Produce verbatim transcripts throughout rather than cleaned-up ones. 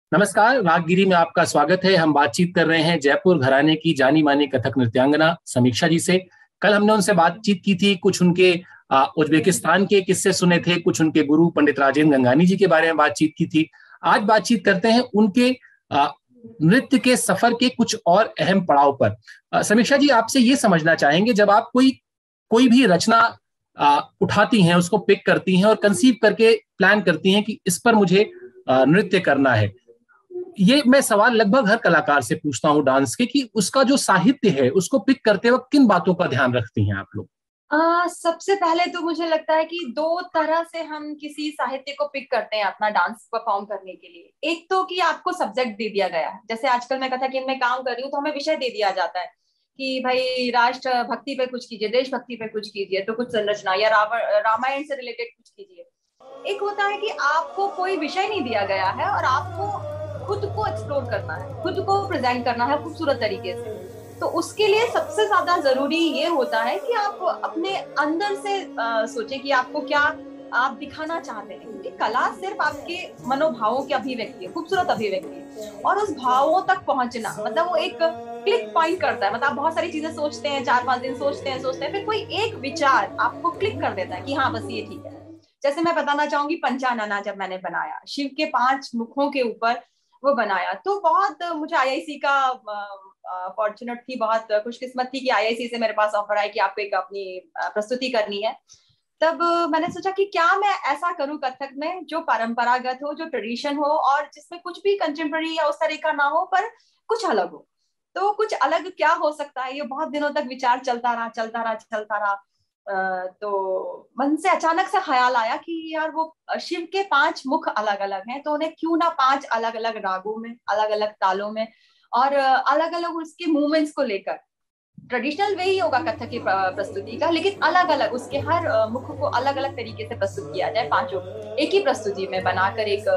नमस्कार, रागगिरी में आपका स्वागत है। हम बातचीत कर रहे हैं जयपुर घराने की जानी मानी कथक नृत्यांगना समीक्षा जी से। कल हमने उनसे बातचीत की थी, कुछ उनके उज्बेकिस्तान के किस्से सुने थे, कुछ उनके गुरु पंडित राजेंद्र गंगानी जी के बारे में बातचीत की थी। आज बातचीत करते हैं उनके आ, नृत्य के सफर के कुछ और अहम पड़ाव पर। आ, समीक्षा जी, आपसे ये समझना चाहेंगे, जब आप कोई कोई भी रचना आ, उठाती हैं, उसको पिक करती हैं और कंसीव करके प्लान करती हैं कि इस पर मुझे नृत्य करना है, ये मैं सवाल लगभग हर कलाकार से पूछता हूँ डांस के, कि उसका जो साहित्य है उसको पिक करते वक्त किन बातों का ध्यान रखती हैं आप लोग? आ, सबसे पहले तो मुझे लगता है कि दो तरह से हम किसी साहित्य को पिक करते हैं अपना डांस परफॉर्म करने के लिए। एक तो कि आपको सब्जेक्ट दे दिया गया है, जैसे आजकल मैं कथक में काम कर रही हूँ तो हमें विषय दे दिया जाता है कि भाई राष्ट्र भक्ति पे कुछ कीजिए, देशभक्ति पे कुछ कीजिए, तो कुछ संरचना या रामायण से रिलेटेड कुछ कीजिए। एक होता है कि आपको कोई विषय नहीं दिया गया है और आपको खुद को एक्सप्लोर करना है, खुद को प्रेजेंट करना है खूबसूरत तरीके से। तो उसके लिए सबसे ज्यादा जरूरी ये होता है कि आप अपने अंदर से आ, सोचें कि आपको क्या आप दिखाना चाहते हैं, क्योंकि कला सिर्फ आपके मनोभावों की अभिव्यक्ति है, खूबसूरत अभिव्यक्ति है। और उस भावों तक पहुंचना मतलब वो एक क्लिक पॉइंट करता है। मतलब आप बहुत सारी चीजें सोचते हैं, चार पांच दिन सोचते हैं सोचते हैं फिर कोई एक विचार आपको क्लिक कर देता है कि हाँ बस ये ठीक है। जैसे मैं बताना चाहूंगी, पंचानना जब मैंने बनाया, शिव के पांच मुखों के ऊपर वो बनाया, तो बहुत मुझे आईआईसी का फॉर्चुनेट थी, बहुत खुशकिस्मत थी कि आईआईसी से मेरे पास ऑफर आया कि आपको एक अपनी प्रस्तुति करनी है। तब मैंने सोचा कि क्या मैं ऐसा करूं कथक में जो परंपरागत हो, जो ट्रेडिशन हो और जिसमें कुछ भी कंटेम्प्रेरी या उस तरह का ना हो, पर कुछ अलग हो। तो कुछ अलग क्या हो सकता है, ये बहुत दिनों तक विचार चलता रहा चलता रहा चलता रहा तो मन से अचानक से ख्याल आया कि यार वो शिव के पांच मुख अलग अलग हैं, तो उन्हें क्यों ना पांच अलग अलग रागों में, अलग अलग तालों में और अलग अलग उसके मूवमेंट्स को लेकर, ट्रेडिशनल वे ही होगा कथक की प्रस्तुति का, लेकिन अलग अलग उसके हर मुख को अलग अलग तरीके से प्रस्तुत किया जाए, पांचों एक ही प्रस्तुति में बनाकर एक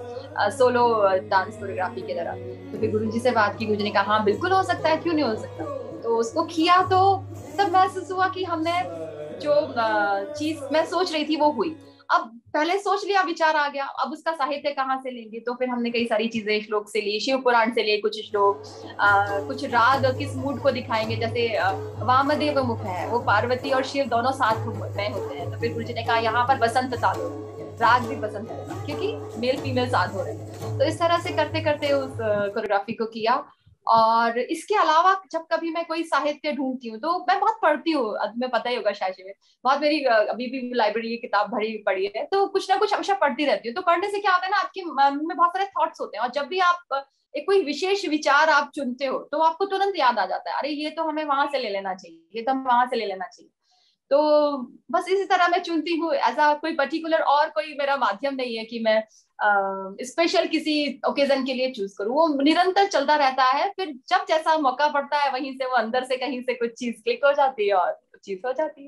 सोलो डांस कोरियोग्राफी की तरह। तो फिर गुरुजी से बात की, गुरुजी ने कहा हाँ बिल्कुल हो सकता है, क्यों नहीं हो सकता। तो उसको किया तो तब महसूस हुआ कि हमने जो चीज मैं सोच रही थी वो हुई। अब पहले सोच लिया, विचार आ गया, अब उसका साहित्य कहाँ से लेंगे, तो फिर हमने कई सारी चीजें श्लोक से ली, शिव पुराण से लिए कुछ श्लोक, कुछ राग किस मूड को दिखाएंगे। जैसे वामदेव मुख है, वो पार्वती और शिव दोनों साथ में होते हैं, तो फिर गुरुजी ने कहा यहाँ पर बसंत ताल हो, राग भी बसंत है क्योंकि मेल फीमेल साथ हो रहे हैं। तो इस तरह से करते करते उस कोरियोग्राफी को किया। और इसके अलावा जब कभी मैं कोई साहित्य ढूंढती हूँ तो मैं बहुत पढ़ती हूँ, तुम्हें पता ही होगा शायद में, बहुत मेरी अभी भी लाइब्रेरी की किताब भरी पड़ी है, तो कुछ ना कुछ हमेशा पढ़ती रहती हूँ। तो पढ़ने से क्या होता है ना, आपके मन में बहुत सारे थॉट्स होते हैं और जब भी आप एक कोई विशेष विचार आप चुनते हो तो आपको तुरंत याद आ जाता है, अरे ये तो हमें वहां से ले लेना चाहिए, ये तो हमें वहां से ले लेना चाहिए। तो बस इसी तरह मैं चुनती हूँ, ऐसा कोई पर्टिकुलर और कोई मेरा माध्यम नहीं है कि मैं स्पेशल uh, किसी ओकेजन के लिए चूज करूँ, वो निरंतर चलता रहता है। फिर जब जैसा मौका पड़ता है वहीं से वो अंदर से कहीं से कुछ चीज क्लिक हो जाती है और चीज हो जाती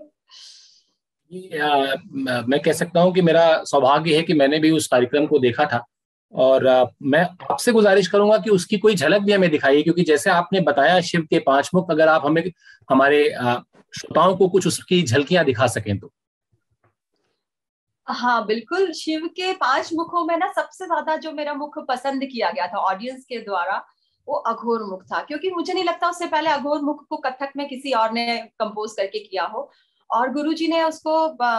है। आ, मैं कह सकता हूँ कि मेरा सौभाग्य है कि मैंने भी उस कार्यक्रम को देखा था और आ, मैं आपसे गुजारिश करूंगा कि उसकी कोई झलक भी हमें दिखाइए, क्योंकि जैसे आपने बताया शिव के पांच मुख, अगर आप हमें हमारे श्रोताओं को कुछ उसकी झलकियां दिखा सकें तो। हाँ बिल्कुल, शिव के पांच मुखों में ना सबसे ज्यादा जो मेरा मुख पसंद किया गया था ऑडियंस के द्वारा, वो अघोर मुख था, क्योंकि मुझे नहीं लगता उससे पहले अघोर मुख को कथक में किसी और ने कंपोज करके किया हो। और गुरुजी ने उसको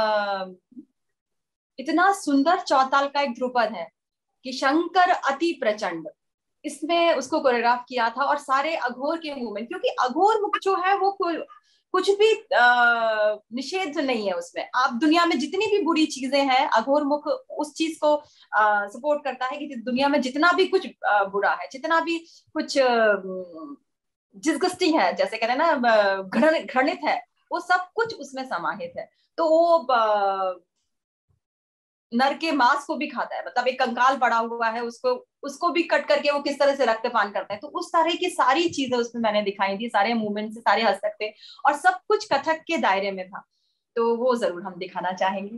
इतना सुंदर, चौताल का एक ध्रुपद है कि शंकर अति प्रचंड, इसमें उसको कोरियोग्राफ किया था और सारे अघोर के मूवमेंट, क्योंकि अघोर मुख जो है वो कुछ भी निषेध नहीं है उसमें। आप दुनिया में जितनी भी बुरी चीजें हैं, अघोर मुख उस चीज को सपोर्ट करता है कि दुनिया में जितना भी कुछ बुरा है, जितना भी कुछ डिस्गस्टिंग है, जैसे कहते हैं ना घृणित है, वो सब कुछ उसमें समाहित है। तो वो नर के मांस को भी खाता है, मतलब एक कंकाल पड़ा हुआ है, उसको उसको भी कट करके वो किस तरह से रक्तपान करते हैं। तो उस तरह की सारी चीजें उसमें मैंने दिखाई थी, सारे मूवमेंट से सारे हस्तक थे और सब कुछ कथक के दायरे में था, तो वो जरूर हम दिखाना चाहेंगे।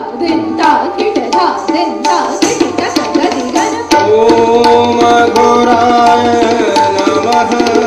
ओम घोराय नमः।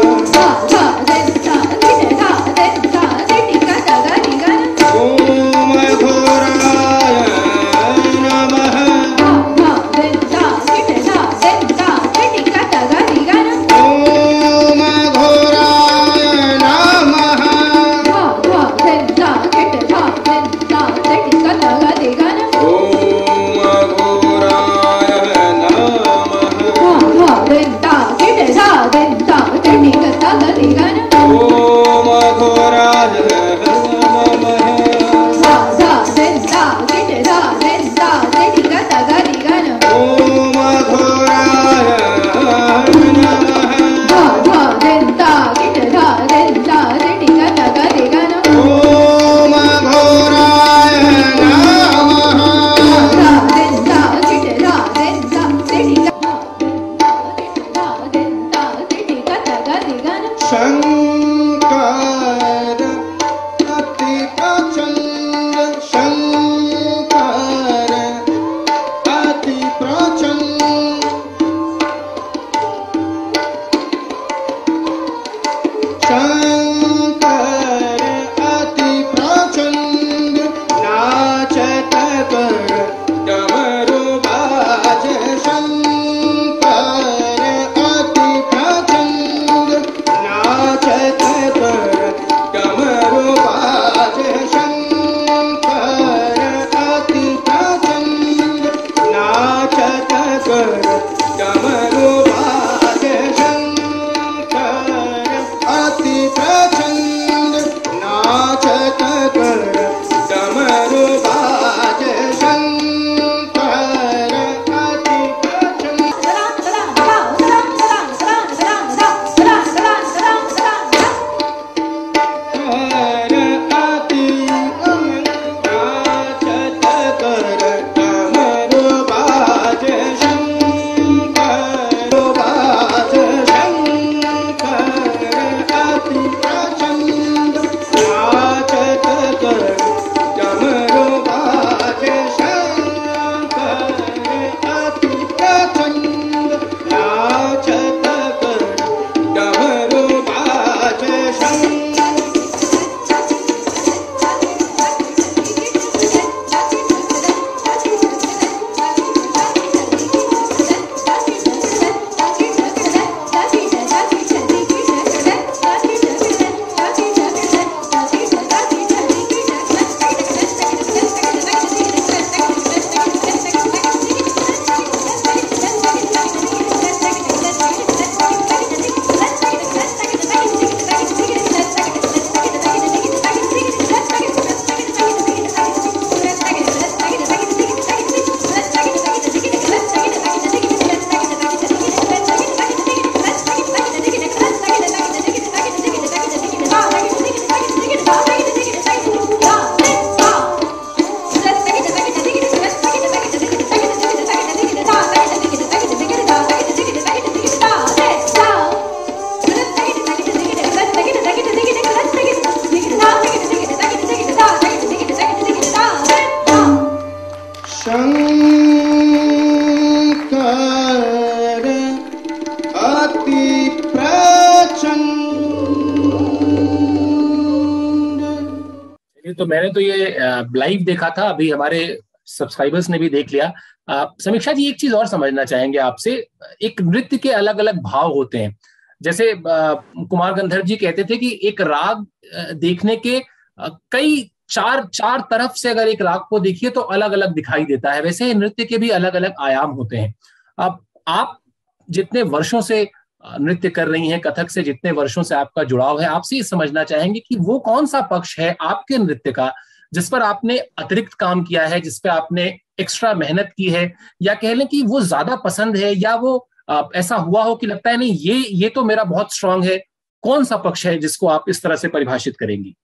तो मैंने तो ये लाइव देखा था, अभी हमारे सब्सक्राइबर्स ने भी देख लिया। आ, समीक्षा जी, एक चीज और समझना चाहेंगे आपसे। एक नृत्य के अलग अलग भाव होते हैं। जैसे आ, कुमार गंधर्व जी कहते थे कि एक राग देखने के आ, कई चार चार तरफ से अगर एक राग को देखिए तो अलग अलग दिखाई देता है। वैसे ही नृत्य के भी अलग अलग आयाम होते हैं। अब आप जितने वर्षों से नृत्य कर रही हैं, कथक से जितने वर्षों से आपका जुड़ाव है, आपसे ये समझना चाहेंगे कि वो कौन सा पक्ष है आपके नृत्य का जिस पर आपने अतिरिक्त काम किया है, जिस पे आपने एक्स्ट्रा मेहनत की है, या कह लें कि वो ज्यादा पसंद है, या वो आ, ऐसा हुआ हो कि लगता है नहीं ये ये तो मेरा बहुत स्ट्रांग है। कौन सा पक्ष है जिसको आप इस तरह से परिभाषित करेंगी?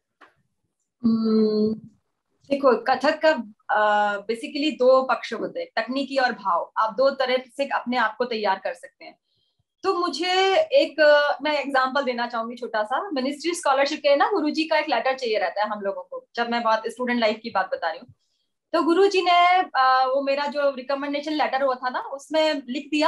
देखो, कथक का बेसिकली दो पक्ष होते हैं, तकनीकी और भाव। आप दो तरह से अपने आप को तैयार कर सकते हैं। तो मुझे एक मैं एग्जांपल देना चाहूंगी छोटा सा। मिनिस्ट्री स्कॉलरशिप के ना गुरुजी का एक लेटर चाहिए रहता है हम लोगों को, जब मैं बात स्टूडेंट लाइफ की बात बता रही हूँ। तो गुरुजी ने आ, वो मेरा जो रिकमेंडेशन लेटर हुआ था ना, उसमें लिख दिया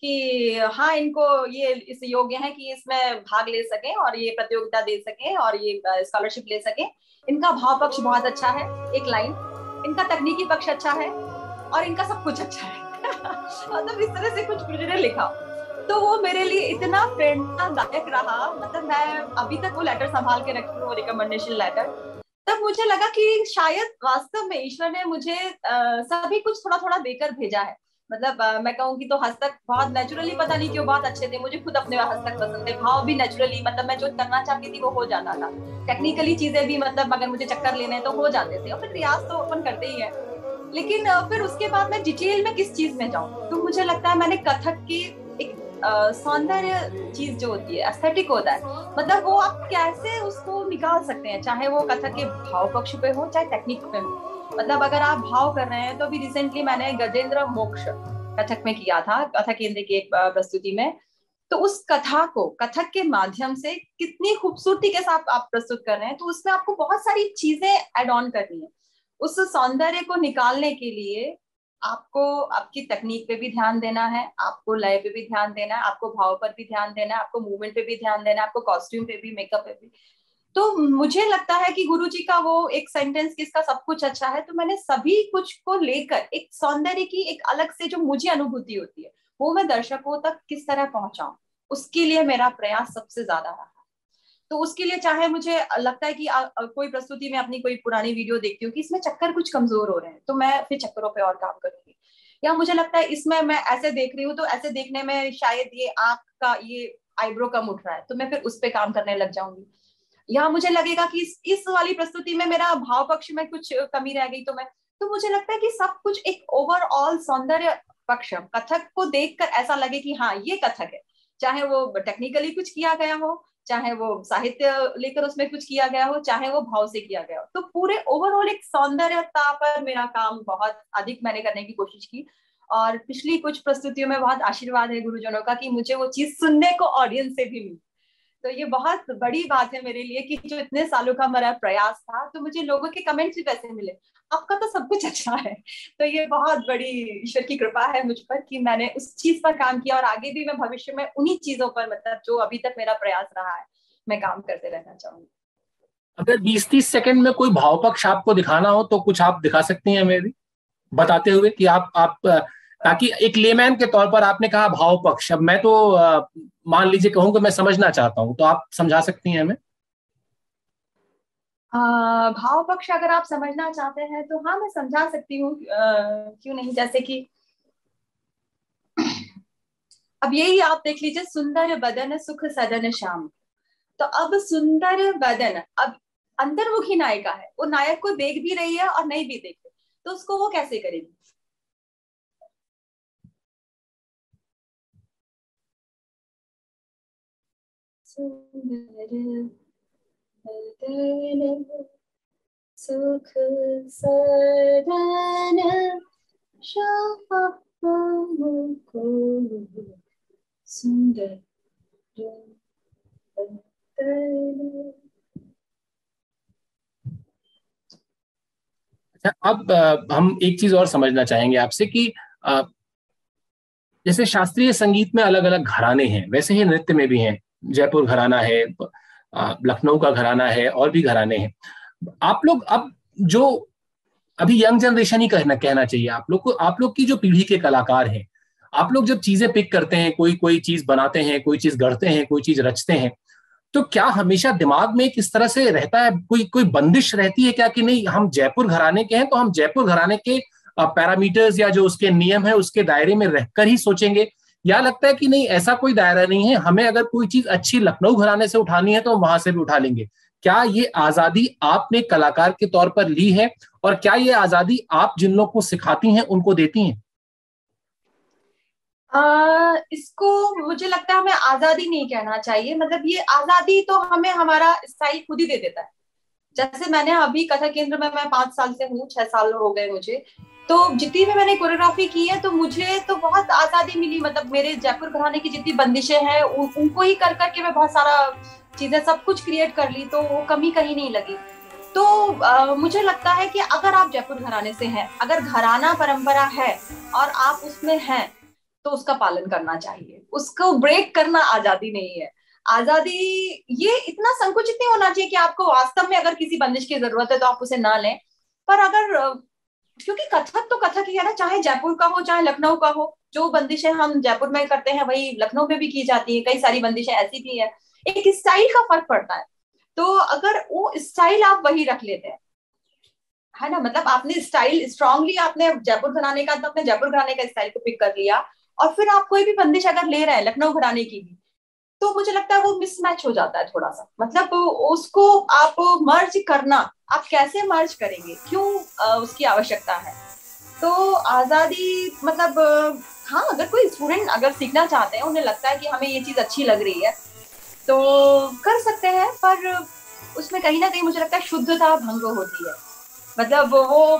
कि हाँ, इनको ये इस योग्य है कि इसमें भाग ले सकें और ये प्रतियोगिता दे सकें और ये स्कॉलरशिप ले सकें। इनका भाव पक्ष बहुत अच्छा है, एक लाइन, इनका तकनीकी पक्ष अच्छा है और इनका सब कुछ अच्छा है। मतलब इस तरह से कुछ गुरुजी ने लिखा। तो वो मेरे लिए इतना प्रेरणादायक रहा। मतलब मैं अभी तक वो लेटर संभाल के रखी हूँ, रिकमेंडेशन लेटर। तब मुझे लगा कि शायद वास्तव में ईश्वर ने मुझे आ, सभी कुछ थोड़ा थोड़ा देकर भेजा है। मतलब आ, मैं कहूँ कि तो हस्तक बहुत नेचुरली, पता नहीं क्यों, बहुत अच्छे थे। मुझे खुद अपने हस्तक पसंद थे, भाव भी नेचुरली, मतलब मैं जो करना चाहती थी वो हो जाता था। टेक्निकली चीजें भी, मतलब अगर मुझे चक्कर लेने तो हो जाते थे, और फिर प्रयास तो अपन करते ही है। लेकिन फिर उसके बाद मैं डिटेल में किस चीज में जाऊँ, तो मुझे लगता है मैंने कथक की एक सौंदर्य चीज जो होती है, एस्थेटिक होता है, मतलब वो आप कैसे उसको निकाल सकते हैं, चाहे वो कथक के भाव पक्ष पे हो चाहे टेक्निक पे हो। मतलब अगर आप भाव कर रहे हैं तो अभी रिसेंटली मैंने गजेंद्र मोक्ष कथक में किया था, कथक केंद्र की एक प्रस्तुति में। तो उस कथा को कथक के माध्यम से कितनी खूबसूरती के साथ आप प्रस्तुत कर रहे हैं, तो उसमें आपको बहुत सारी चीजें एड ऑन करनी है। उस सौंदर्य को निकालने के लिए आपको आपकी तकनीक पे भी ध्यान देना है, आपको लय पे भी ध्यान देना है, आपको भाव पर भी ध्यान देना है, आपको मूवमेंट पे भी ध्यान देना है, आपको कॉस्ट्यूम पे भी, मेकअप पे भी। तो मुझे लगता है कि गुरुजी का वो एक सेंटेंस कि इसका सब कुछ अच्छा है, तो मैंने सभी कुछ को लेकर एक सौंदर्य की एक अलग से जो मुझे अनुभूति होती है वो मैं दर्शकों तक किस तरह पहुंचाऊं, उसके लिए मेरा प्रयास सबसे ज्यादा रहा। तो उसके लिए चाहे मुझे लगता है कि आ, आ, कोई प्रस्तुति में अपनी कोई पुरानी वीडियो देखती हूँ कि इसमें चक्कर कुछ कमजोर हो रहे हैं, तो मैं फिर चक्करों पे और काम करूंगी। या मुझे लगता है इसमें मैं ऐसे देख रही हूँ तो ऐसे देखने में शायद ये आंख का ये आईब्रो कम उठ रहा है, तो मैं फिर उस पे काम करने लग जाऊंगी। या मुझे लगेगा कि इस, इस वाली प्रस्तुति में मेरा भाव पक्ष में कुछ कमी रह गई, तो मैं तो मुझे लगता है कि सब कुछ एक ओवरऑल सौंदर्य पक्ष, कथक को देखकर ऐसा लगे कि हाँ ये कथक है, चाहे वो टेक्निकली कुछ किया गया हो, चाहे वो साहित्य लेकर उसमें कुछ किया गया हो, चाहे वो भाव से किया गया हो। तो पूरे ओवरऑल एक सौंदर्यता पर मेरा काम बहुत अधिक मैंने करने की कोशिश की। और पिछली कुछ प्रस्तुतियों में बहुत आशीर्वाद है गुरुजनों का कि मुझे वो चीज सुनने को ऑडियंस से भी मिली। तो ये बहुत बड़ी बात है मेरे लिए कि जो इतने सालों का मेरा प्रयास था, तो मुझे लोगों के कमेंट्स भी वैसे मिले, आपका तो सब कुछ अच्छा है। तो ये बहुत बड़ी ईश्वर की कृपा है मुझ पर कि मैंने उस चीज पर काम किया, और आगे भी मैं भविष्य में उन्हीं चीजों पर, मतलब जो अभी तक मेरा प्रयास रहा है, मैं काम करते रहना चाहूंगी। अगर बीस तीस सेकंड में कोई भाव पक्ष आपको दिखाना हो तो कुछ आप दिखा सकती हैं हमें भी, बताते हुए कि आप आप ताकि एक लेमैन के तौर पर आपने कहा भाव पक्ष, अब मैं तो मान लीजिए कहूँ कि मैं समझना चाहता हूँ, तो आप समझा सकती हैं हमें? भाव पक्ष अगर आप समझना चाहते हैं तो हाँ, मैं समझा सकती हूँ, क्यों नहीं। जैसे कि अब यही आप देख लीजिए, सुंदर बदन सुख सदन श्याम। तो अब सुंदर बदन, अब अंतर्मुखी नायिका है, वो नायक को देख भी रही है और नहीं भी देख रही, तो उसको वो कैसे करेगी? सुंदर बदन सुख सदन श्याम को सुंदर। अच्छा, अब हम एक चीज और समझना चाहेंगे आपसे कि जैसे शास्त्रीय संगीत में अलग अलग घराने हैं, वैसे ही नृत्य में भी हैं। जयपुर घराना है, लखनऊ का घराना है, और भी घराने हैं। आप लोग अब जो अभी यंग जनरेशन ही कहना कहना चाहिए आप लोग को, आप लोग की जो पीढ़ी के कलाकार हैं, आप लोग जब चीजें पिक करते हैं, कोई कोई चीज बनाते हैं, कोई चीज गढ़ते हैं, कोई चीज रचते हैं, तो क्या हमेशा दिमाग में किस तरह से रहता है, कोई कोई बंदिश रहती है क्या कि नहीं हम जयपुर घराने के हैं तो हम जयपुर घराने के पैरामीटर्स या जो उसके नियम है उसके दायरे में रहकर ही सोचेंगे, या लगता है कि नहीं ऐसा कोई दायरा नहीं है, हमें अगर कोई चीज अच्छी लखनऊ घराने से उठानी है तो हम वहां से भी उठा लेंगे? क्या ये आजादी आपने कलाकार के तौर पर ली है, और क्या ये आजादी आप जिन लोग को सिखाती हैं उनको देती हैं? आ, इसको मुझे लगता है हमें आजादी नहीं कहना चाहिए, मतलब ये आजादी तो हमें हमारा स्टाइल खुद ही दे देता है। जैसे मैंने अभी कथक केंद्र में मैं पांच साल से हूँ, छह साल हो गए मुझे, तो जितनी भी मैंने कोरियोग्राफी की है तो मुझे तो बहुत आजादी मिली। मतलब मेरे जयपुर घराने की जितनी बंदिशें हैं उ, उनको ही कर करके मैं बहुत सारा चीजें सब कुछ क्रिएट कर ली, तो वो कमी कहीं नहीं लगी। तो आ, मुझे लगता है कि अगर आप जयपुर घराने से हैं, अगर घराना परंपरा है और आप उसमें हैं, तो उसका पालन करना चाहिए। उसको ब्रेक करना आजादी नहीं है। आजादी ये इतना संकुचित नहीं होना चाहिए कि आपको वास्तव में अगर किसी बंदिश की जरूरत है तो आप उसे ना लें। पर अगर, क्योंकि कथक तो कथक ही है ना, चाहे जयपुर का हो चाहे लखनऊ का हो, जो बंदिशें हम जयपुर में करते हैं वही लखनऊ में भी की जाती है, कई सारी बंदिशें ऐसी भी है, एक स्टाइल का फर्क पड़ता है। तो अगर वो स्टाइल आप वही रख लेते हैं, है ना, मतलब आपने स्टाइल स्ट्रांगली आपने जयपुर घराने का तो अपने जयपुर घराने का स्टाइल को पिक कर लिया, और फिर आप कोई भी बंदिश अगर ले रहे हैं लखनऊ घराने की भी, तो मुझे लगता है वो मिसमैच हो जाता है थोड़ा सा। मतलब उसको आप मर्ज करना, आप कैसे मर्ज करेंगे, क्यों उसकी आवश्यकता है। तो आजादी मतलब हाँ, अगर कोई स्टूडेंट अगर सीखना चाहते हैं, उन्हें लगता है कि हमें ये चीज अच्छी लग रही है तो कर सकते हैं, पर उसमें कहीं ना कहीं मुझे लगता है शुद्धता भंग होती है। मतलब वो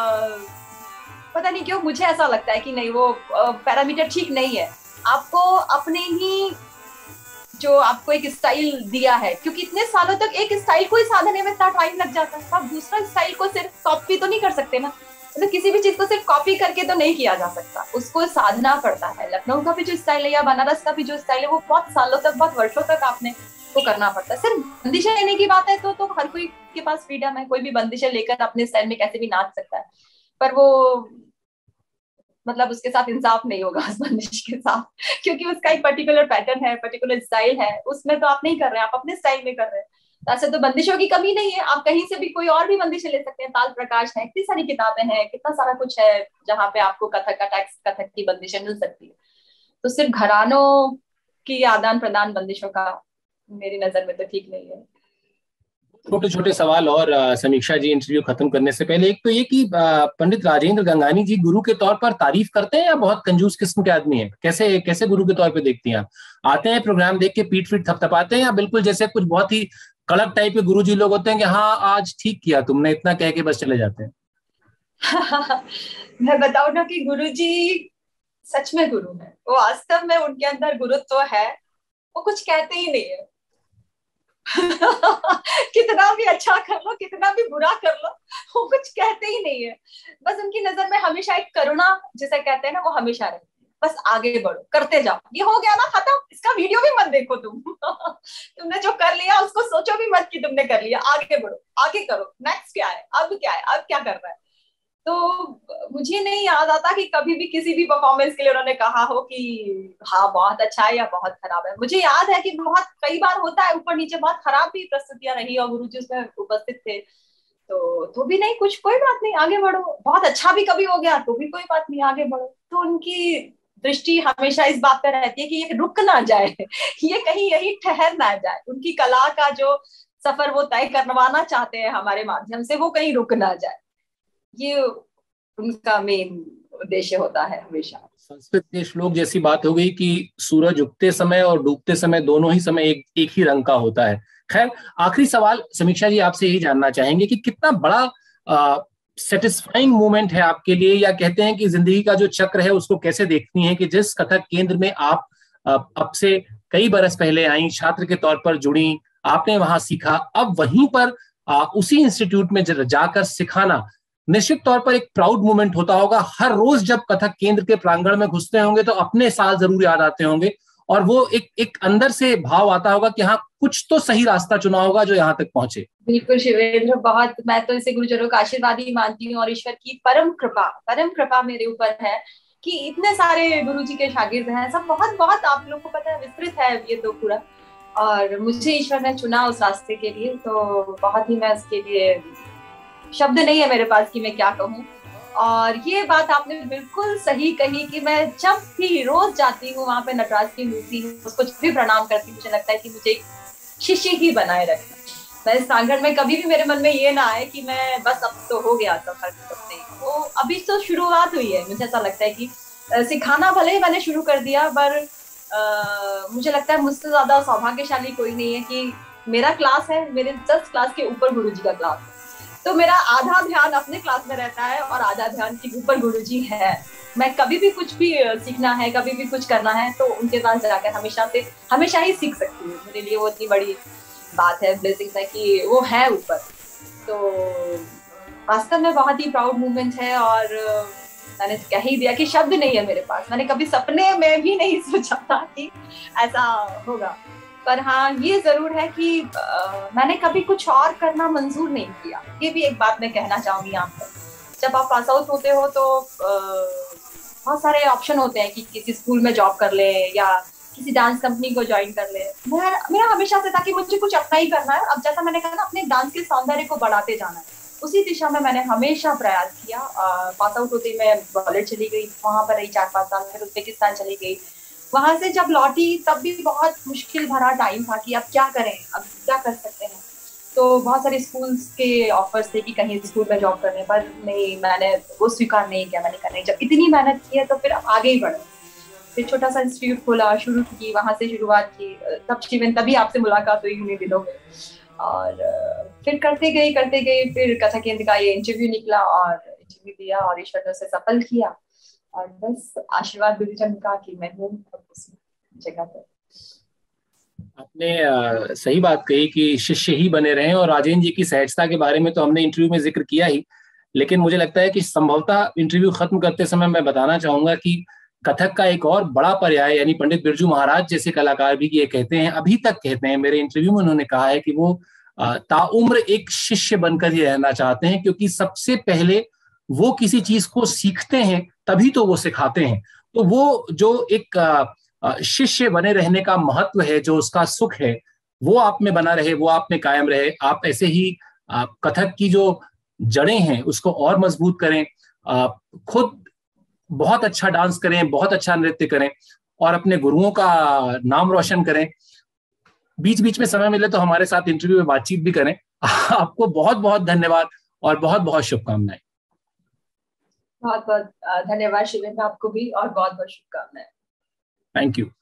पता नहीं क्यों मुझे ऐसा लगता है कि नहीं, वो पैरामीटर ठीक नहीं है। आपको अपने ही जो आपको एक स्टाइल दिया है, क्योंकि इतने सालों तक एक स्टाइल को ही साधने में इतना टाइम लग जाता है, आप दूसरा स्टाइल को सिर्फ कॉपी तो नहीं कर सकते ना। मतलब किसी भी चीज को सिर्फ कॉपी करके तो नहीं किया जा सकता, उसको साधना पड़ता है। लखनऊ का भी जो स्टाइल है या बनारस का भी जो स्टाइल है, वो बहुत सालों तक, बहुत वर्षों तक आपने वो करना पड़ता है। सिर्फ बंदिशें लेने की बात है तो तो हर कोई के पास फ्रीडम है, कोई भी बंदिशें लेकर अपने स्टाइल में कैसे भी नाच सकता है, पर वो मतलब उसके साथ इंसाफ नहीं होगा उस बंदिश के साथ, क्योंकि उसका एक पर्टिकुलर पैटर्न है, पर्टिकुलर स्टाइल है, उसमें तो आप नहीं कर रहे हैं, आप अपने स्टाइल में कर रहे हैं। ऐसे तो बंदिशों की कमी नहीं है, आप कहीं से भी कोई और भी बंदिशें ले सकते हैं। ताल प्रकाश है, इतनी सारी किताबें हैं, कितना सारा कुछ है जहाँ पे आपको कथक का टेक्स्ट, कथक की बंदिशें मिल सकती है। तो सिर्फ घरानों की आदान प्रदान बंदिशों का मेरी नजर में तो ठीक नहीं है। छोटे छोटे सवाल और समीक्षा जी, इंटरव्यू खत्म करने से पहले, एक तो ये कि पंडित राजेंद्र गंगानी जी गुरु के तौर पर तारीफ करते हैं या बहुत कंजूस किस्म के आदमी हैं? कैसे कैसे गुरु के तौर पे देखती हैं आप? आते हैं प्रोग्राम देख के पीठ पीठ थपथपाते हैं, या बिल्कुल जैसे कुछ बहुत ही कड़क टाइप के गुरु जी लोग होते हैं कि हाँ आज ठीक किया तुमने, इतना कह के बस चले जाते हैं? मैं बताऊं ना कि गुरु जी सच में गुरु है, वो वास्तव में उनके अंदर गुरुत्व है, वो कुछ कहते ही नहीं है। कितना भी अच्छा कर लो, कितना भी बुरा कर लो, वो कुछ कहते ही नहीं है। बस उनकी नजर में हमेशा एक करुणा जिसे कहते हैं ना, वो हमेशा रहती है। बस आगे बढ़ो, करते जाओ, ये हो गया ना खत्म, इसका वीडियो भी मत देखो तुम। तुमने जो कर लिया उसको सोचो भी मत कि तुमने कर लिया, आगे बढ़ो, आगे करो, नेक्स्ट क्या है, अब क्या है, अब क्या कर रहा है। तो मुझे नहीं याद आता कि कभी भी किसी भी परफॉर्मेंस के लिए उन्होंने कहा हो कि हाँ बहुत अच्छा है या बहुत खराब है। मुझे याद है कि बहुत कई बार होता है ऊपर नीचे बहुत खराब भी प्रस्तुतियां रही और गुरुजी उसमें उपस्थित थे, तो तो भी नहीं, कुछ कोई बात नहीं, आगे बढ़ो। बहुत अच्छा भी कभी हो गया तो भी कोई बात नहीं, आगे बढ़ो। तो उनकी दृष्टि हमेशा इस बात पर रहती है कि ये रुक ना जाए, ये कहीं यही ठहर ना जाए। उनकी कला का जो सफर वो तय करवाना चाहते हैं हमारे माध्यम से, वो कहीं रुक ना जाए, ये उनका मेन उद्देश्य होता है हमेशा। संस्कृत के श्लोक जैसी बात हो गई कि सूरज उगते समय और डूबते समय दोनों ही समय एक एक ही रंग का होता है। खैर, आखिरी सवाल समीक्षा जी आपसे यही जानना चाहेंगे कि कितना बड़ा सेटिस्फाइंग मोमेंट है आपके लिए, या कहते हैं कि जिंदगी का जो चक्र है उसको कैसे देखती हैं कि जिस कथक केंद्र में आप आ, अब से कई बरस पहले आई, छात्र के तौर पर जुड़ी, आपने वहां सीखा, अब वहीं पर आ, उसी इंस्टीट्यूट में जाकर सिखाना निश्चित तौर पर एक प्राउड मोमेंट होता होगा। हर रोज जब कथक केंद्र के प्रांगण में घुसते होंगे तो अपने साल जरूर याद आते होंगे, और वो एक एक अंदर से भाव आता होगा कि हाँ कुछ तो सही रास्ता चुना होगा जो यहाँ तक पहुंचे। बिल्कुल शिवेंद्र, बहुत मैं तो इसे गुरुजनों का आशीर्वाद ही मानती हूँ और ईश्वर की परम कृपा परम कृपा मेरे ऊपर है कि इतने सारे गुरु जी के शागिर्द हैं। सब बहुत बहुत आप लोगों को पता है विस्तृत है ये तो पूरा, और मुझे ईश्वर ने चुना उस रास्ते के लिए, तो बहुत ही मैं उसके लिए शब्द नहीं है मेरे पास कि मैं क्या कहूँ। और ये बात आपने बिल्कुल सही कही कि मैं जब भी रोज जाती हूँ वहां पे नटराज की मूर्ति उसको जब भी प्रणाम करती हूँ, मुझे लगता है कि मुझे एक शिष्य ही बनाए रखना। मैं इस प्रांगण में कभी भी मेरे मन में ये ना आए कि मैं बस अब तो हो गया सफर करते, तो अभी तो शुरुआत हुई है। मुझे ऐसा लगता है कि सिखाना भले ही मैंने शुरू कर दिया, पर आ, मुझे लगता है मुझसे ज्यादा सौभाग्यशाली कोई नहीं है कि मेरा क्लास है, मेरे जस्ट क्लास के ऊपर गुरुजी का क्लास है, तो मेरा आधा ध्यान अपने क्लास में रहता है और आधा ध्यान के ऊपर गुरुजी है। मैं कभी भी कुछ भी सीखना है, कभी भी कुछ करना है, तो उनके पास जाकर हमेशा से हमेशा ही सीख सकती हूँ। मेरे लिए वो इतनी बड़ी बात है, ब्लेसिंग्स है कि वो है ऊपर। तो वास्तव में बहुत ही प्राउड मूवमेंट है, और मैंने कह ही दिया कि शब्द नहीं है मेरे पास। मैंने कभी सपने में भी नहीं सोचा था कि ऐसा होगा, पर हाँ ये जरूर है कि आ, मैंने कभी कुछ और करना मंजूर नहीं किया। ये भी एक बात मैं कहना चाहूंगी यहाँ पर। जब आप पास आउट होते हो तो आ, बहुत सारे ऑप्शन होते हैं कि किसी स्कूल में जॉब कर ले या किसी डांस कंपनी को ज्वाइन कर ले। मेरा मेरा हमेशा से था कि मुझे कुछ अपना ही करना है। अब जैसा मैंने कहा ना, अपने डांस के सौंदर्य को बढ़ाते जाना है, उसी दिशा में मैंने हमेशा प्रयास किया। पास आउट होते मैं बॉलीवुड चली गई, वहां पर रही चार पाँच साल, फिर उज्बेकिस्तान चली गई। वहां से जब लौटी तब भी बहुत मुश्किल भरा टाइम था कि अब क्या करें, अब क्या कर सकते हैं। तो बहुत सारे स्कूल्स के ऑफर्स थे कि कहीं स्कूल में जॉब करने, पर नहीं, मैंने वो स्वीकार नहीं किया। मैंने कहा नहीं, जब इतनी मेहनत की है तो फिर आगे ही बढ़ो। फिर छोटा सा इंस्टीट्यूट खोला, शुरू की, वहां से शुरुआत की। तब शिवेन तभी आपसे मुलाकात हुई उन्हीं दिनों में, और फिर करते गए करते गए फिर कथा केंद्र का ये इंटरव्यू निकला और इंटरव्यू दिया और ईश्वर ने उसे सफल किया। और बस आशीर्वाद गुरुजन का कि मैं हूँ उस जगह पर। आपने आ, सही बात कही कि शिष्य ही बने रहें, और राजेंद्र जी की सहजता के बारे में तो हमने इंटरव्यू में जिक्र किया ही, लेकिन मुझे लगता है कि संभवतः इंटरव्यू खत्म करते समय मैं बताना चाहूंगा कि कथक का एक और बड़ा पर्याय, यानी पंडित बिरजू महाराज जैसे कलाकार भी ये कहते हैं, अभी तक कहते हैं, मेरे इंटरव्यू में उन्होंने कहा है कि वो ताउम्र एक शिष्य बनकर ही रहना चाहते हैं, क्योंकि सबसे पहले वो किसी चीज को सीखते हैं तभी तो वो सिखाते हैं। तो वो जो एक शिष्य बने रहने का महत्व है, जो उसका सुख है, वो आप में बना रहे, वो आप में कायम रहे। आप ऐसे ही कथक की जो जड़ें हैं उसको और मजबूत करें, खुद बहुत अच्छा डांस करें, बहुत अच्छा नृत्य करें और अपने गुरुओं का नाम रोशन करें। बीच बीच में समय मिले तो हमारे साथ इंटरव्यू में बातचीत भी करें। आपको बहुत बहुत धन्यवाद और बहुत बहुत शुभकामनाएं। बहुत बहुत धन्यवाद शिवेंद्र, आपको भी, और बहुत बहुत शुभकामनाएं। Thank you.